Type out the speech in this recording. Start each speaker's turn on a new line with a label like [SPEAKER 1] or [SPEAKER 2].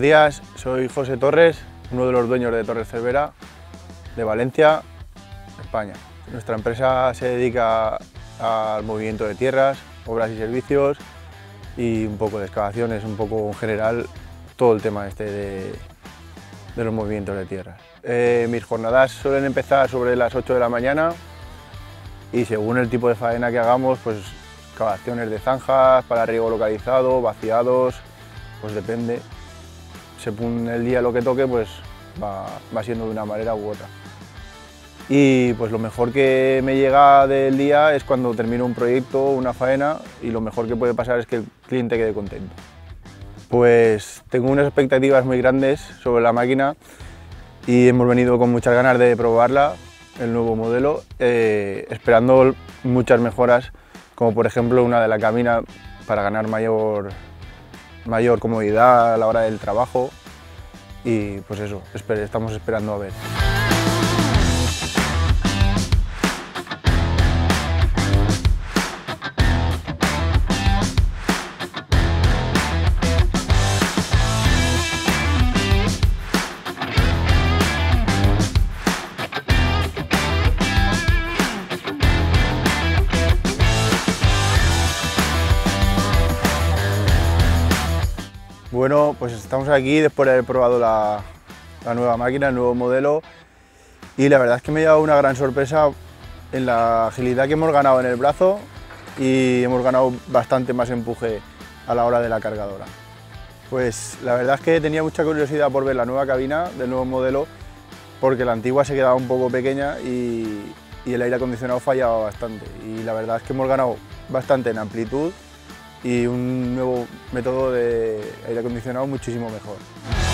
[SPEAKER 1] Buenos días, soy José Torres, uno de los dueños de Torres Cervera, de Valencia, España. Nuestra empresa se dedica al movimiento de tierras, obras y servicios y un poco de excavaciones, un poco en general todo el tema de los movimientos de tierras. Mis jornadas suelen empezar sobre las 8 de la mañana y según el tipo de faena que hagamos, pues excavaciones de zanjas, para riego localizado, vaciados, pues depende. Según el día lo que toque, pues va siendo de una manera u otra. Y pues lo mejor que me llega del día es cuando termino un proyecto, una faena, y lo mejor que puede pasar es que el cliente quede contento. Pues tengo unas expectativas muy grandes sobre la máquina y hemos venido con muchas ganas de probarla, el nuevo modelo, esperando muchas mejoras, como por ejemplo una de la cabina para ganar mayor comodidad a la hora del trabajo y pues eso, estamos esperando a ver. Bueno, pues estamos aquí después de haber probado la nueva máquina, el nuevo modelo, y la verdad es que me ha llevado una gran sorpresa en la agilidad que hemos ganado en el brazo y hemos ganado bastante más empuje a la hora de la cargadora. Pues la verdad es que tenía mucha curiosidad por ver la nueva cabina del nuevo modelo porque la antigua se quedaba un poco pequeña y el aire acondicionado fallaba bastante, y la verdad es que hemos ganado bastante en amplitud y un nuevo método de aire acondicionado muchísimo mejor.